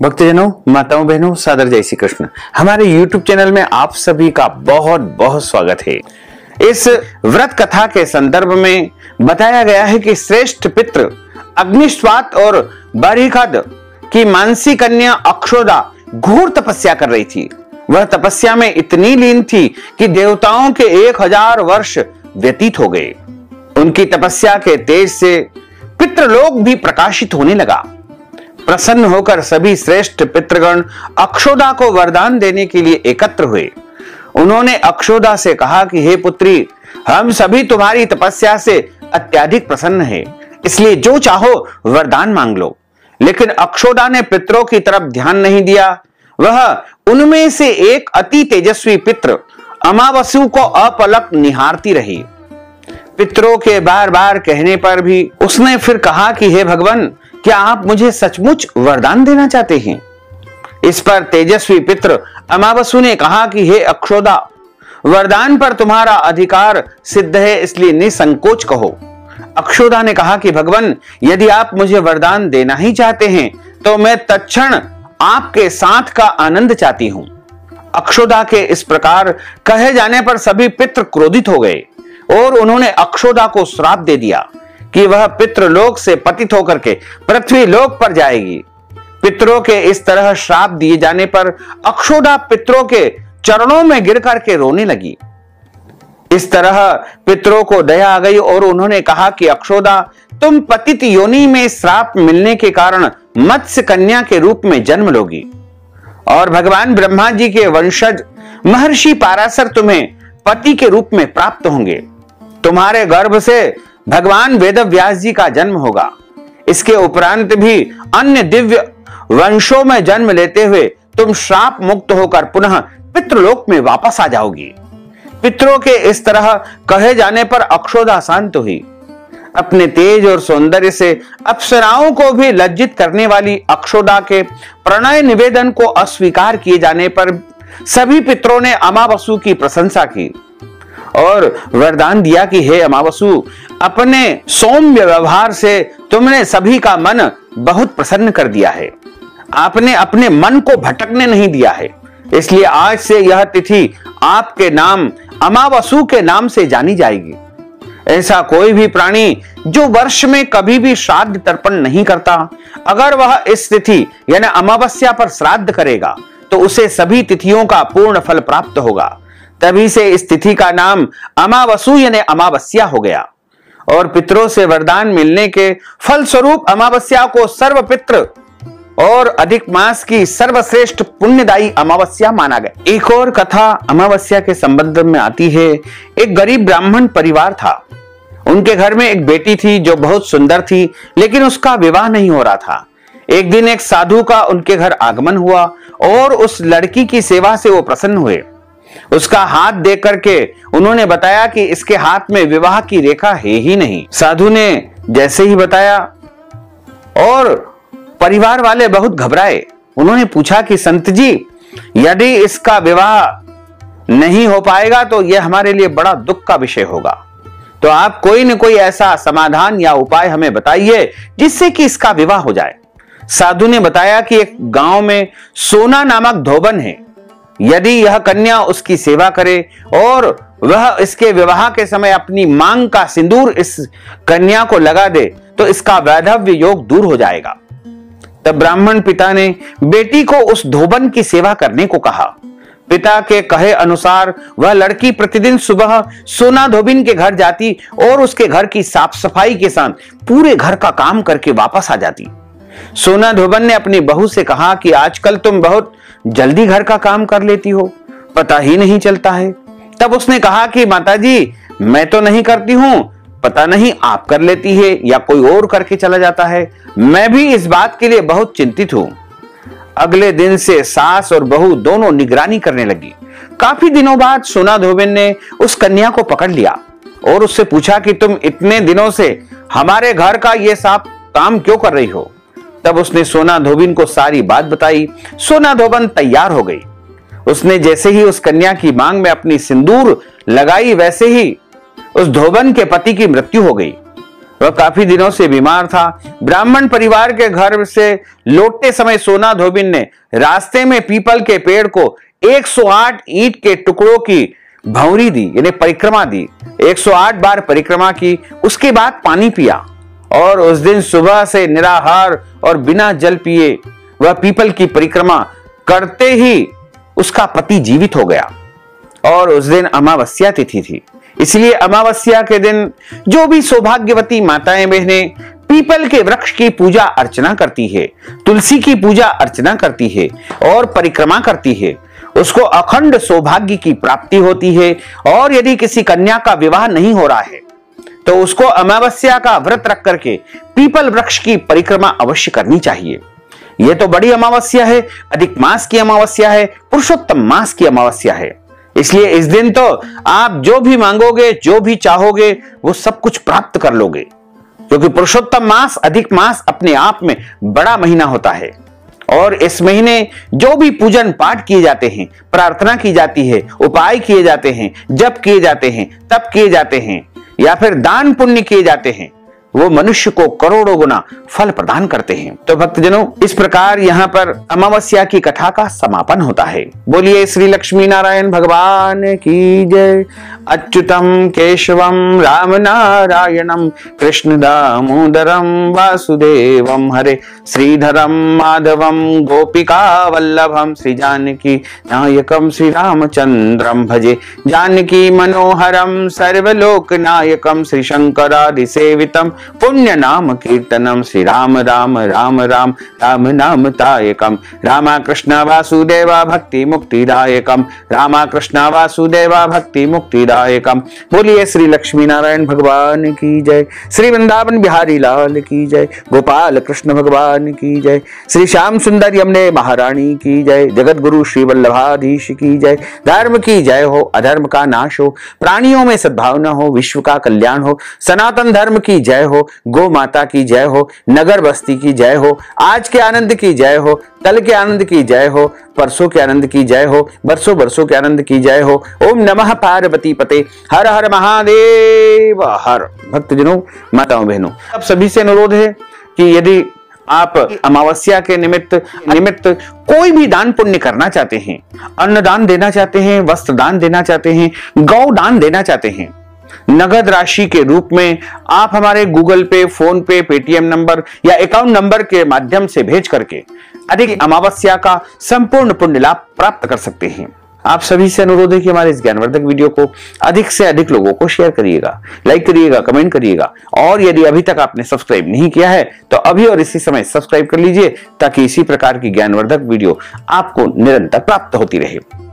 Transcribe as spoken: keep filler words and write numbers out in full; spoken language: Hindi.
भक्तजनों, माताओं, बहनों, सादर जय श्री कृष्ण। हमारे यूट्यूब चैनल में आप सभी का बहुत बहुत स्वागत है। इस व्रत कथा के संदर्भ में बताया गया है कि श्रेष्ठ पितृ अग्निश्वात और बरिखद की मानसी कन्या अक्षोदा घोर तपस्या कर रही थी। वह तपस्या में इतनी लीन थी कि देवताओं के एक हजार वर्ष व्यतीत हो गए। उनकी तपस्या के तेज से पितृलोक भी प्रकाशित होने लगा। प्रसन्न होकर सभी श्रेष्ठ पितृगण अक्षोदा को वरदान देने के लिए एकत्र हुए। उन्होंने अक्षोदा से कहा कि हे पुत्री, हम सभी तुम्हारी तपस्या से अत्यधिक प्रसन्न हैं, इसलिए जो चाहो वरदान मांग लो। लेकिन अक्षोदा ने पितरों की तरफ ध्यान नहीं दिया। वह उनमें से एक अति तेजस्वी पितृ अमावस्यु को अपलक निहारती रही। पितरों के बार बार कहने पर भी उसने फिर कहा कि हे भगवान, क्या आप मुझे सचमुच वरदान देना चाहते हैं? इस पर तेजस्वी पितृ अमावस्यु ने कहा कि हे अक्षोदा, वरदान पर तुम्हारा अधिकार सिद्ध है, इसलिए निसंकोच कहो। अक्षोदा ने कहा कि भगवान, यदि आप मुझे वरदान देना ही चाहते हैं तो मैं तत्क्षण आपके साथ का आनंद चाहती हूं। अक्षोदा के इस प्रकार कहे जाने पर सभी पितृ क्रोधित हो गए और उन्होंने अक्षोदा को श्राप दे दिया कि वह पितृलोक से पतित होकर के पृथ्वी लोक पर जाएगी। पितरों के इस तरह श्राप दिए जाने पर अक्षोदा पितरों के चरणों में गिर करके रोने लगी। इस तरह पितरों को दया आ गई और उन्होंने कहा कि अक्षोदा, तुम पतित योनि में श्राप मिलने के कारण मत्स्य कन्या के रूप में जन्म लोगी और भगवान ब्रह्मा जी के वंशज महर्षि पाराशर तुम्हें पति के रूप में प्राप्त होंगे। तुम्हारे गर्भ से भगवान वेदव्यास जी का जन्म होगा। इसके उपरांत भी अन्य दिव्य वंशों में जन्म लेते हुए तुम श्राप मुक्त होकर पुनः पितृलोक में वापस आ जाओगी। पितरों के इस तरह कहे जाने पर अक्षोदा शांत हुई। अपने तेज और सौंदर्य से अप्सराओं को भी लज्जित करने वाली अक्षोदा के प्रणय निवेदन को अस्वीकार किए जाने पर सभी पितरों ने अमावस्यु की प्रशंसा की और वरदान दिया कि हे अमावस्यु, अपने सौम्य व्यवहार से तुमने सभी का मन बहुत प्रसन्न कर दिया है। आपने अपने मन को भटकने नहीं दिया है, इसलिए आज से यह तिथि आपके नाम अमावस्यु के नाम से जानी जाएगी। ऐसा कोई भी प्राणी जो वर्ष में कभी भी श्राद्ध तर्पण नहीं करता, अगर वह इस तिथि यानी अमावस्या पर श्राद्ध करेगा तो उसे सभी तिथियों का पूर्ण फल प्राप्त होगा। तभी से इस तिथि का नाम अमावस्यु यानी अमावस्या हो गया और पितरों से वरदान मिलने के फल स्वरूप अमावस्या को सर्व पितृ और अधिक मास की सर्वश्रेष्ठ पुण्यदायी अमावस्या माना गया। एक और कथा अमावस्या के संबंध में आती है। एक गरीब ब्राह्मण परिवार था। उनके घर में एक बेटी थी जो बहुत सुंदर थी, लेकिन उसका विवाह नहीं हो रहा था। एक दिन एक साधु का उनके घर आगमन हुआ और उस लड़की की सेवा से वो प्रसन्न हुए। उसका हाथ देख करके उन्होंने बताया कि इसके हाथ में विवाह की रेखा है ही नहीं। साधु ने जैसे ही बताया और परिवार वाले बहुत घबराए। उन्होंने पूछा कि संत जी, यदि इसका विवाह नहीं हो पाएगा तो यह हमारे लिए बड़ा दुख का विषय होगा, तो आप कोई न कोई ऐसा समाधान या उपाय हमें बताइए जिससे कि इसका विवाह हो जाए। साधु ने बताया कि एक गांव में सोना नामक धोबन है। यदि यह कन्या उसकी सेवा करे और वह इसके विवाह के समय अपनी मांग का सिंदूर इस कन्या को लगा दे तो इसका वैधव्य योग दूर हो जाएगा। तब ब्राह्मण पिता ने बेटी को उस धोबन की सेवा करने को कहा। पिता के कहे अनुसार वह लड़की प्रतिदिन सुबह सोना धोबिन के घर जाती और उसके घर की साफ सफाई के साथ पूरे घर का काम करके वापस आ जाती। सोना धोबन ने अपनी बहू से कहा कि आजकल तुम बहुत जल्दी घर का काम कर लेती हो, पता ही नहीं चलता है। तब उसने कहा कि माताजी, मैं तो नहीं करती हूं, पता नहीं आप कर लेती है या कोई और करके चला जाता है। मैं भी इस बात के लिए बहुत चिंतित हूं। अगले दिन से सास और बहू दोनों निगरानी करने लगी। काफी दिनों बाद सोना धोबिन ने उस कन्या को पकड़ लिया और उससे पूछा कि तुम इतने दिनों से हमारे घर का ये साफ काम क्यों कर रही हो? तब उसने सोना धोबिन को सारी बात बताई। सोना धोबन तैयार हो गई। उसने जैसे ही उस कन्या की मांग में अपनी सिंदूर लगाई, वैसे ही उस धोबन के पति की मृत्यु हो गई। वह काफी दिनों से बीमार था। ब्राह्मण परिवार के घर से लौटते समय सोना धोबिन ने रास्ते में पीपल के पेड़ को एक सौ आठ ईंट के टुकड़ों की भंवरी दी, यानी परिक्रमा दी। एक सौ आठ बार परिक्रमा की, उसके बाद पानी पिया और उस दिन सुबह से निराहार और बिना जल पिए वह पीपल की परिक्रमा करते ही उसका पति जीवित हो गया। और उस दिन अमावस्या तिथि थी, इसलिए अमावस्या के दिन जो भी सौभाग्यवती माताएं बहनें पीपल के वृक्ष की पूजा अर्चना करती है, तुलसी की पूजा अर्चना करती है और परिक्रमा करती है, उसको अखंड सौभाग्य की प्राप्ति होती है। और यदि किसी कन्या का विवाह नहीं हो रहा है तो उसको अमावस्या का व्रत रख करके पीपल वृक्ष की परिक्रमा अवश्य करनी चाहिए। यह तो बड़ी अमावस्या है, अधिक मास की अमावस्या है, पुरुषोत्तम मास की अमावस्या है, इसलिए इस दिन तो आप जो भी मांगोगे, जो भी चाहोगे, वो सब कुछ प्राप्त कर लोगे, क्योंकि पुरुषोत्तम मास, अधिक मास अपने आप में बड़ा महीना होता है। और इस महीने जो भी पूजन पाठ किए जाते हैं, प्रार्थना की जाती है, उपाय किए जाते हैं, जप किए जाते हैं, तप किए जाते हैं या फिर दान पुण्य किए जाते हैं, वो मनुष्य को करोड़ों गुना फल प्रदान करते हैं। तो भक्तजनों, इस प्रकार यहाँ पर अमावस्या की कथा का समापन होता है। बोलिए श्री लक्ष्मी नारायण भगवान की जय। अच्युतम केशवम राम नारायणम कृष्ण दामोदरम वासुदेवम हरे श्रीधरम माधवम गोपिका वल्लभम श्री जानकी नायकम श्री रामचंद्रम भजे जानकी मनोहरम सर्वलोक नायकम श्री शंकरादि सेवितम पुण्य नाम कीर्तनम श्री राम राम राम राम राम नाम तायकम रामा कृष्ण वासुदेवा भक्ति मुक्तिदायकम रामा कृष्ण वासुदेवा भक्ति मुक्तिदायकम। बोलिए श्री लक्ष्मी नारायण भगवान की जय, श्री वृंदावन बिहारी लाल की जय, गोपाल कृष्ण भगवान की जय, श्री श्याम सुंदर यमुने महारानी की जय, जगत गुरु श्री वल्लभाधीश की जय। धर्म की जय हो, अधर्म का नाश हो, प्राणियों में सद्भावना हो, विश्व का कल्याण हो, सनातन धर्म की जय हो, गौ माता की जय हो, नगर बस्ती की जय हो, आज के आनंद की जय हो, कल के आनंद की जय हो, परसों के आनंद की जय हो, बरसों बरसों के आनंद की जय हो। ओम नमः पार्वती पते, हर हर महादेव हर। भक्तजनों, माताओं बहनों, अब सभी से अनुरोध है कि यदि आप अमावस्या के निमित्त निमित्त कोई भी दान पुण्य करना चाहते हैं, अन्नदान देना चाहते हैं, वस्त्र दान देना चाहते हैं, गौ दान देना चाहते हैं, नगद राशि के रूप में आप हमारे Google Pay, PhonePe, Paytm number या अकाउंट नंबर के माध्यम से भेज करके अधिक अमावस्या का संपूर्ण पुण्य लाभ प्राप्त कर सकते हैं। आप सभी से अनुरोध है कि हमारे इस ज्ञानवर्धक वीडियो को अधिक से अधिक लोगों को शेयर करिएगा, लाइक करिएगा, कमेंट करिएगा, और यदि अभी तक आपने सब्सक्राइब नहीं किया है तो अभी और इसी समय सब्सक्राइब कर लीजिए, ताकि इसी प्रकार की ज्ञानवर्धक वीडियो आपको निरंतर प्राप्त होती रहे।